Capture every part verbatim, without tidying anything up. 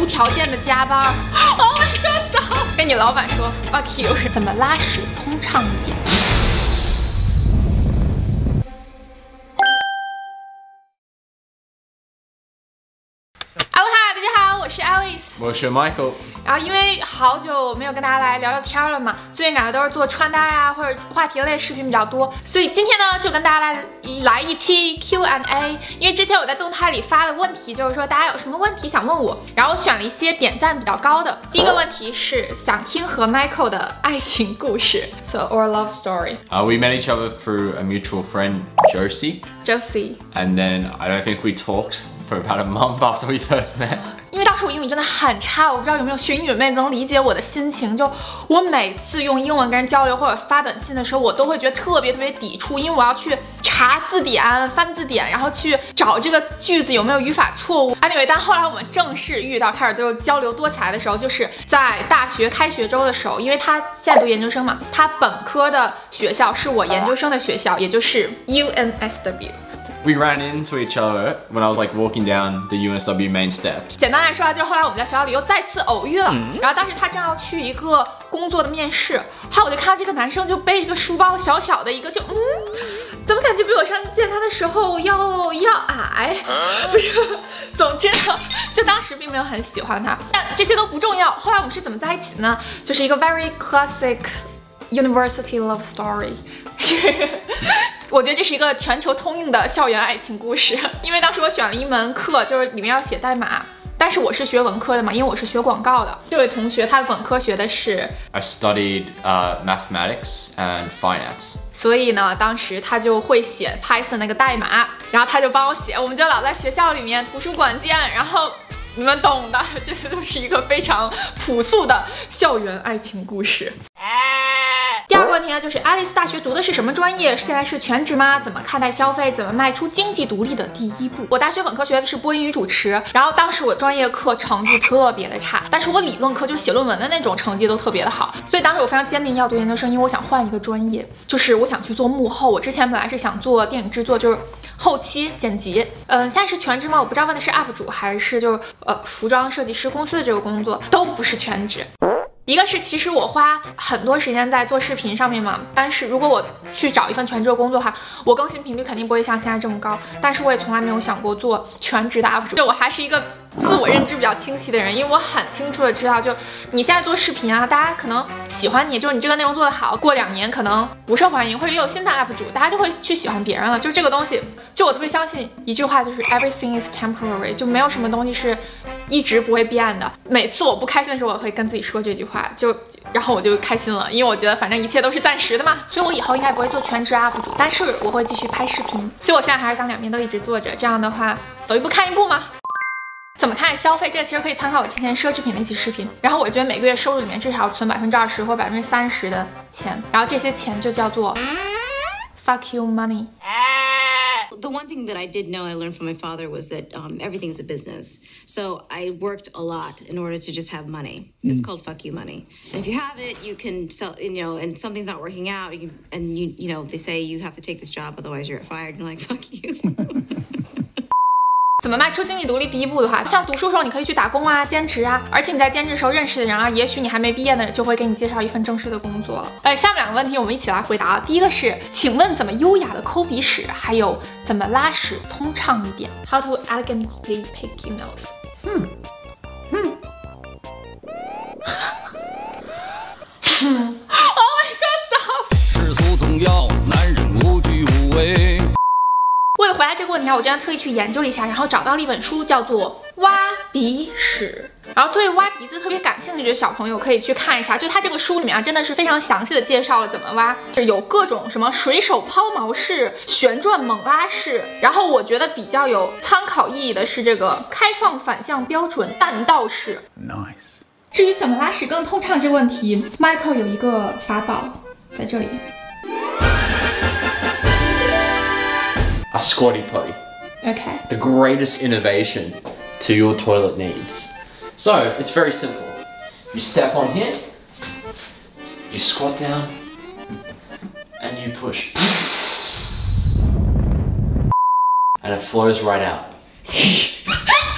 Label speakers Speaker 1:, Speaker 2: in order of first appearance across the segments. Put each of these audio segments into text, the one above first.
Speaker 1: 条件的加班。Oh my god！ 跟你老板说 fuck you， 怎么拉屎通畅一点？ 我是 Alice，
Speaker 2: 我是 Michael。
Speaker 1: 然后因为好久没有跟大家来聊聊天了嘛，最近感觉都是做穿搭呀或者话题类视频比较多，所以今天呢就跟大家来来一期 Q and A。因为之前我在动态里发了问题，就是说大家有什么问题想问我，然后我选了一些点赞比较高的。第一个问题是想听和 Michael 的爱情故事 ，so or love story.
Speaker 2: Uh, we met each other through a mutual friend, Josie.
Speaker 1: Josie.
Speaker 2: And then I don't think we talked for about a month after we first met.
Speaker 1: 因为当时我英语真的很差，我不知道有没有学英语妹能理解我的心情。就我每次用英文跟人交流或者发短信的时候，我都会觉得特别特别抵触，因为我要去查字典、翻字典，然后去找这个句子有没有语法错误。anyway， 但后来我们正式遇到，开始就是交流多起来的时候，就是在大学开学周的时候，因为他现在读研究生嘛，他本科的学校是我研究生的学校，也就是 U N S W。We
Speaker 2: ran into each other when I was like walking down the U N S W main steps.
Speaker 1: 简单来说啊，就是后来我们在学校里又再次偶遇了。嗯、然后当时他正要去一个工作的面试，后来我就看到这个男生就背着个书包，小小的一个，就嗯，怎么感觉比我上次见他的时候要要矮？不是，总之呢，就当时并没有很喜欢他，但这些都不重要。后来我们是怎么在一起呢？就是一个 very classic university love story 。我觉得这是一个全球通用的校园爱情故事，因为当时我选了一门课，就是里面要写代码，但是我是学文科的嘛，因为我是学广告的。这位同学他的本科学的是
Speaker 2: I studied uh, mathematics and finance，
Speaker 1: 所以呢，当时他就会写 Python 那个代码，然后他就帮我写，我们就老在学校里面图书馆见，然后你们懂的，这个都是一个非常朴素的校园爱情故事。第二个问题呢，就是 Alice 大学读的是什么专业？现在是全职吗？怎么看待消费？怎么迈出经济独立的第一步？我大学本科学的是播音与主持，然后当时我专业课成绩特别的差，但是我理论课就写论文的那种成绩都特别的好，所以当时我非常坚定要读研究生，因为我想换一个专业，就是我想去做幕后。我之前本来是想做电影制作，就是后期剪辑。嗯、呃，现在是全职吗？我不知道问的是 U P 主还是就是呃服装设计师公司的这个工作，都不是全职。一个是其实我花很多时间在做视频上面嘛，但是如果我去找一份全职的工作的话，我更新频率肯定不会像现在这么高，但是我也从来没有想过做全职的 U P 主。就我还是一个自我认知比较清晰的人，因为我很清楚的知道，就你现在做视频啊，大家可能喜欢你，就是你这个内容做得好，过两年可能不受欢迎，或者也有新的 U P 主，大家就会去喜欢别人了。就这个东西，就我特别相信一句话，就是 everything is temporary， 就没有什么东西是一直不会变的。每次我不开心的时候，我会跟自己说这句话，就然后我就开心了，因为我觉得反正一切都是暂时的嘛。所以我以后应该不会做全职 U P 主，但是我会继续拍视频。所以我现在还是想两边都一直做着，这样的话走一步看一步嘛。怎么看消费？这个其实可以参考我之前奢侈品的一期视频。然后我觉得每个月收入里面至少要存百分之二十或百分之三十的钱，然后这些钱就叫做 fuck you money。
Speaker 3: The one thing that I did know I learned from my father was that um, everything's a business. So I worked a lot in order to just have money. It's mm. called fuck you money. And if you have it, you can sell, you know, and something's not working out, you can, and you, you know, they say you have to take this job, otherwise you're fired. You're like, fuck you.
Speaker 1: 怎么迈出经济独立第一步的话，像读书的时候你可以去打工啊、兼职啊，而且你在兼职的时候认识的人啊，也许你还没毕业呢，就会给你介绍一份正式的工作了。哎，下面两个问题我们一起来回答。第一个是，请问怎么优雅的抠鼻屎，还有怎么拉屎通畅一点 ？How to elegantly pick your nose？ 嗯嗯嗯 ，Oh my God stop！
Speaker 4: 世俗总要男人无惧无畏。
Speaker 1: 为了回答这个问题啊，我真的特意去研究了一下，然后找到了一本书，叫做《挖鼻屎》。然后对挖鼻子特别感兴趣的小朋友可以去看一下，就它这个书里面啊，真的是非常详细的介绍了怎么挖，就有各种什么水手抛锚式、旋转猛拉式。然后我觉得比较有参考意义的是这个开放反向标准弹道式。Nice。至于怎么拉屎更通畅这个问题 ，Michael 有一个法宝在这里。
Speaker 2: A squatty potty.
Speaker 1: Okay.
Speaker 2: The greatest innovation to your toilet needs. So, it's very simple. You step on here, you squat down, and you push. And it flows right out.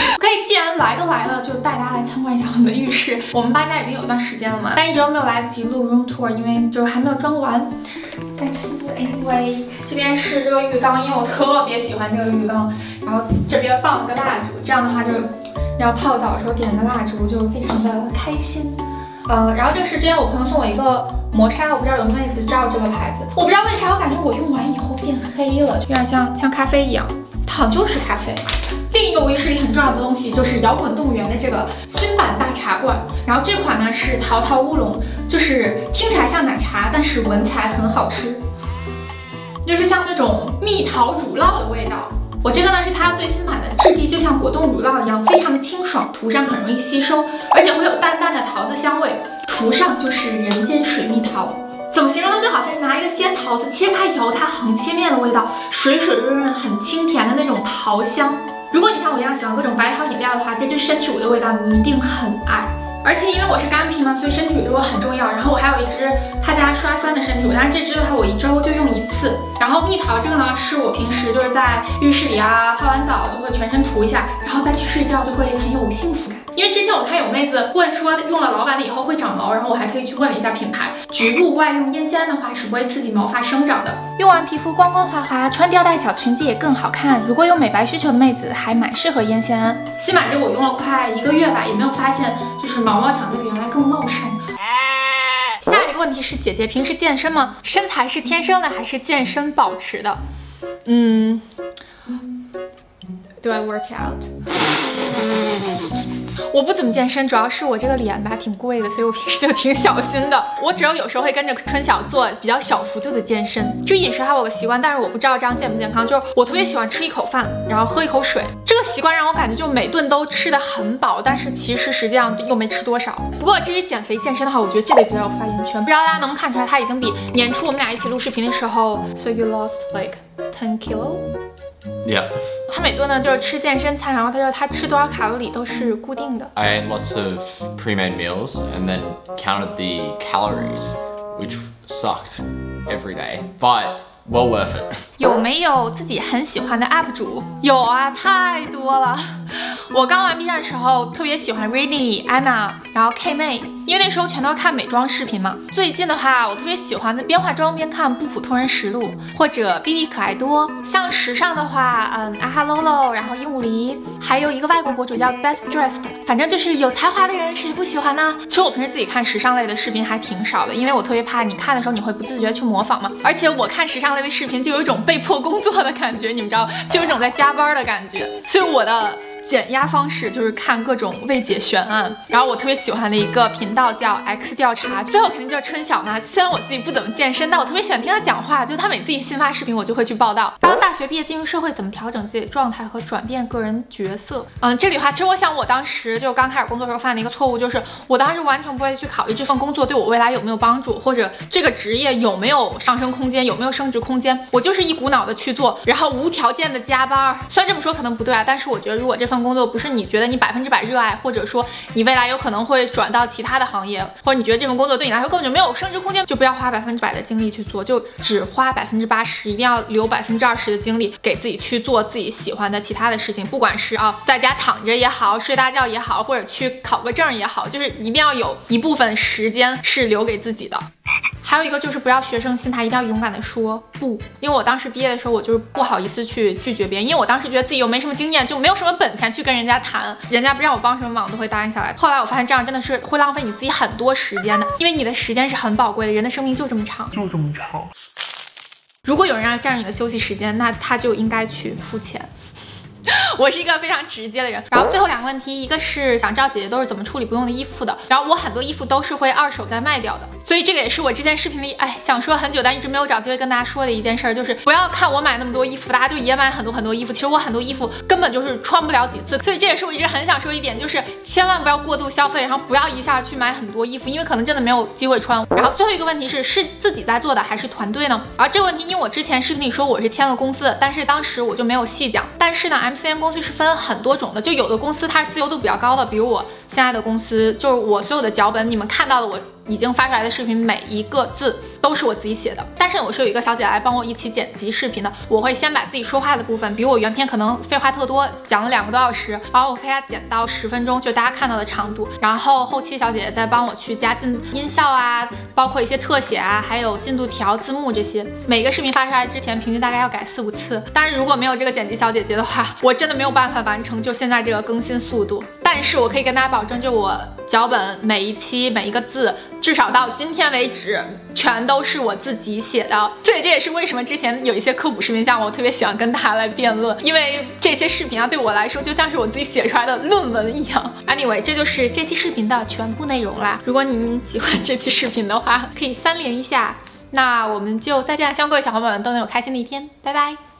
Speaker 1: 可以，既然来都来了，就带大家来参观一下我们的浴室。我们搬家已经有一段时间了嘛，但一直都没有来得及录 room tour， 因为就是还没有装完。但是 anyway， 这边是这个浴缸，因为我特别喜欢这个浴缸。然后这边放了个蜡烛，这样的话就是，然后泡澡的时候点个蜡烛就非常的开心。呃，然后这个是之前我朋友送我一个磨砂，我不知道有妹子知道这个牌子，我不知道为啥我感觉我用完以后变黑了，有点像像咖啡一样，它好像就是咖啡。另一个我浴室里很重要的东西就是摇滚动物园的这个新版大茶罐，然后这款呢是桃桃乌龙，就是听起来像奶茶，但是闻起来很好吃，就是像那种蜜桃乳酪的味道。我这个呢是它最新版的，质地就像果冻乳酪一样，非常的清爽，涂上很容易吸收，而且会有淡淡的桃子香味，涂上就是人间水蜜桃。怎么形容呢？就好像是拿一个鲜桃子切开以后，它横切面的味道，水水润润，很清甜的那种桃香。如果你像我一样喜欢各种白桃饮料的话，这支身体乳的味道你一定很爱。而且因为我是干皮嘛，所以身体乳对我很重要。然后我还有一支他家刷酸的身体乳，但是这支的话我一周就用一次。然后蜜桃这个呢，是我平时就是在浴室里啊，泡完澡就会全身涂一下，然后再去睡觉就会很有幸福感。因为之前我看有妹子问说用了老板的以后会长毛，然后我还特意去问了一下品牌，局部外用烟酰胺的话是不会刺激毛发生长的，用完皮肤光光滑滑，穿吊带小裙子也更好看。如果有美白需求的妹子，还蛮适合烟酰胺。新版这个我用了快一个月吧，也没有发现就是毛毛长得比原来更茂盛。下一个问题是，姐姐平时健身吗？身材是天生的还是健身保持的？嗯 ，Do I work out？我不怎么健身，主要是我这个脸吧挺贵的，所以我平时就挺小心的。我只有有时候会跟着春晓做比较小幅度的健身。就饮食还有个习惯，但是我不知道这样健不健康。就是我特别喜欢吃一口饭，然后喝一口水，这个习惯让我感觉就每顿都吃得很饱，但是其实实际上又没吃多少。不过至于减肥健身的话，我觉得这类比较有发言权。不知道大家能不能看出来，他已经比年初我们俩一起录视频的时候 ，So you lost like ten kilo。Yeah， 他每顿呢就是吃健身餐，然后他就他吃多少卡路里都是固定的。
Speaker 2: I ate lots of pre-made meals and then counted the calories, which sucked every day, but well worth it.
Speaker 1: 有没有自己很喜欢的 U P 主？有啊，太多了。我刚玩 B 站的时候，特别喜欢 Rainy、Anna， 然后 K 妹，因为那时候全都是看美妆视频嘛。最近的话，我特别喜欢在边化妆边看《不普通人实录》或者 B B 可爱多。像时尚的话，嗯，啊哈 Lolo， 然后鹦鹉梨，还有一个外国博主叫 Best Dressed， 反正就是有才华的人，谁不喜欢呢？其实我平时自己看时尚类的视频还挺少的，因为我特别怕你看的时候你会不自觉去模仿嘛。而且我看时尚类的视频就有一种被迫工作的感觉，你们知道，就有一种在加班的感觉。所以我的减压方式就是看各种未解悬案，然后我特别喜欢的一个频道叫 X 调查，最后肯定就是春晓嘛。虽然我自己不怎么健身，但我特别喜欢听他讲话，就他每次一新发视频我就会去报道。刚大学毕业进入社会，怎么调整自己的状态和转变个人角色？嗯，这里的话，其实我想我当时就刚开始工作的时候犯的一个错误，就是我当时完全不会去考虑这份工作对我未来有没有帮助，或者这个职业有没有上升空间，有没有升职空间，我就是一股脑的去做，然后无条件的加班。虽然这么说可能不对啊，但是我觉得如果这份工作不是你觉得你百分之百热爱，或者说你未来有可能会转到其他的行业，或者你觉得这份工作对你来说根本就没有升职空间，就不要花百分之百的精力去做，就只花百分之八十，一定要留百分之二十的精力给自己去做自己喜欢的其他的事情，不管是啊在家躺着也好，睡大觉也好，或者去考个证也好，就是一定要有一部分时间是留给自己的。还有一个就是不要学生心态，一定要勇敢的说不。因为我当时毕业的时候，我就是不好意思去拒绝别人，因为我当时觉得自己又没什么经验，就没有什么本钱去跟人家谈，人家不让我帮什么忙都会答应下来。后来我发现这样真的是会浪费你自己很多时间的，因为你的时间是很宝贵的，人的生命就这么长，就这么长。如果有人要占用你的休息时间，那他就应该去付钱。我是一个非常直接的人。然后最后两个问题，一个是想知道姐姐都是怎么处理不用的衣服的，然后我很多衣服都是会二手再卖掉的，所以这个也是我之前视频里哎想说很久但一直没有找机会跟大家说的一件事，就是不要看我买那么多衣服，大家就也买很多很多衣服，其实我很多衣服根本就是穿不了几次，所以这也是我一直很想说一点，就是千万不要过度消费，然后不要一下去买很多衣服，因为可能真的没有机会穿。然后最后一个问题是是自己在做的还是团队呢？然后这个问题因为我之前视频里说我是签了公司的，但是当时我就没有细讲，但是呢 M C N 公司是分很多种的，就有的公司它是自由度比较高的，比如我现在的公司，就是我所有的脚本，你们看到的我已经发出来的视频，每一个字都是我自己写的。但是我是有一个小姐来帮我一起剪辑视频的，我会先把自己说话的部分，比如我原片可能废话特多，讲了两个多小时，然后我给它剪到十分钟，就大家看到的长度。然后后期小姐姐再帮我去加进音效啊，包括一些特写啊，还有进度条、字幕这些。每个视频发出来之前，平均大概要改四五次。当然，如果没有这个剪辑小姐姐的话，我真的没有办法完成就现在这个更新速度。但是我可以跟大家保证，就我脚本每一期每一个字，至少到今天为止，全都是我自己写的。所以这也是为什么之前有一些科普视频像我特别喜欢跟大家来辩论，因为这些视频啊对我来说就像是我自己写出来的论文一样。Anyway， 这就是这期视频的全部内容啦。如果你们喜欢这期视频的话，可以三连一下。那我们就再见，希望各位小伙伴们都能有开心的一天，拜拜。